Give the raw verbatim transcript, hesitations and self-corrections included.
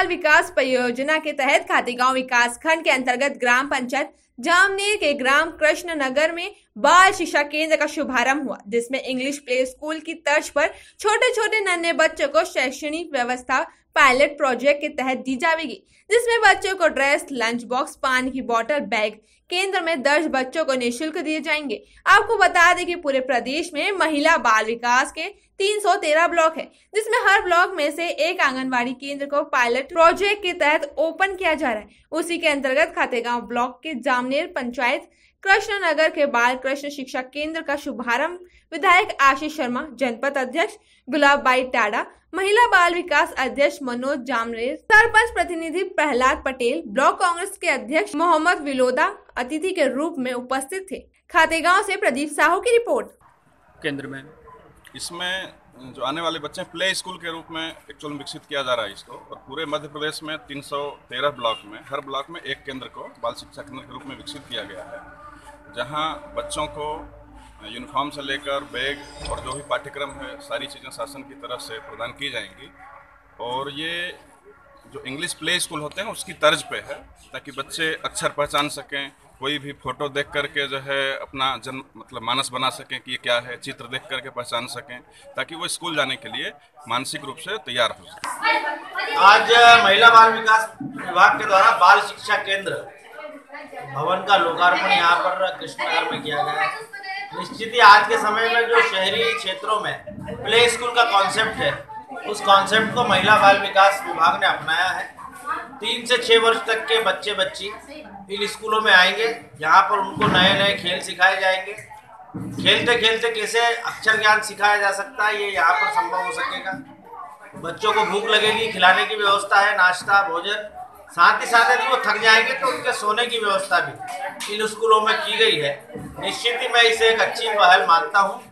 बाल विकास परियोजना के तहत खातेगांव विकास खंड के अंतर्गत ग्राम पंचायत जामनेर के ग्राम कृष्ण नगर में बाल शिक्षा केंद्र का शुभारंभ हुआ, जिसमें इंग्लिश प्ले स्कूल की तर्ज पर छोटे छोटे नन्हे बच्चों को शैक्षणिक व्यवस्था पायलट प्रोजेक्ट के तहत दी जाएगी, जिसमें बच्चों को ड्रेस, लंच बॉक्स, पानी की बोतल, बैग केंद्र में दर्ज बच्चों को निःशुल्क दिए जाएंगे। आपको बता दें कि पूरे प्रदेश में महिला बाल विकास के तीन सौ तेरह ब्लॉक है, जिसमें हर ब्लॉक में से एक आंगनवाड़ी केंद्र को पायलट प्रोजेक्ट के तहत ओपन किया जा रहा है। उसी के अंतर्गत खातेगांव ब्लॉक के जामनेर पंचायत कृष्ण नगर के बाल कृष्ण शिक्षा केंद्र का शुभारंभ विधायक आशीष शर्मा, जनपद अध्यक्ष गुलाब बाई टाडा, महिला बाल विकास अध्यक्ष मनोज जामनेर, सरपंच प्रतिनिधि प्रहलाद पटेल, ब्लॉक कांग्रेस के अध्यक्ष मोहम्मद विलोदा अतिथि के रूप में उपस्थित थे। खातेगांव से प्रदीप साहू की रिपोर्ट। केंद्र में इसमें जो आने वाले बच्चे प्ले स्कूल के रूप में एक्चुअल में विकसित किया जा रहा है इसको, और पूरे मध्य प्रदेश में तीन सौ तेरह ब्लॉक में हर ब्लॉक में एक केंद्र को बाल शिक्षा केंद्र के रूप में विकसित किया गया है, जहां बच्चों को यूनिफॉर्म से लेकर बैग और जो भी पाठ्यक्रम है सारी चीज़ें शासन की तरफ से प्रदान की जाएंगी। और ये जो इंग्लिश प्ले स्कूल होते हैं उसकी तर्ज पे है, ताकि बच्चे अक्षर पहचान सकें, कोई भी फोटो देख करके जो है अपना जन्म मतलब मानस बना सकें कि ये क्या है, चित्र देख करके पहचान सकें, ताकि वो स्कूल जाने के लिए मानसिक रूप से तैयार हो सकें। आज महिला बाल विकास विभाग के द्वारा बाल शिक्षा केंद्र भवन का लोकार्पण यहाँ पर कृष्णनगर में किया गया है। निश्चित ही आज के समय में जो शहरी क्षेत्रों में प्ले स्कूल का कॉन्सेप्ट है, उस कॉन्सेप्ट को महिला बाल विकास विभाग ने अपनाया है। तीन से छः वर्ष तक के बच्चे बच्ची इन स्कूलों में आएंगे, यहाँ पर उनको नए नए खेल सिखाए जाएंगे। खेलते खेलते कैसे अक्षर ज्ञान सिखाया जा सकता है, ये यहाँ पर संभव हो सकेगा। बच्चों को भूख लगेगी, खिलाने की व्यवस्था है, नाश्ता भोजन, साथ ही साथ यदि वो थक जाएंगे तो उनके सोने की व्यवस्था भी इन स्कूलों में की गई है। निश्चित ही मैं इसे एक अच्छी पहल मानता हूँ।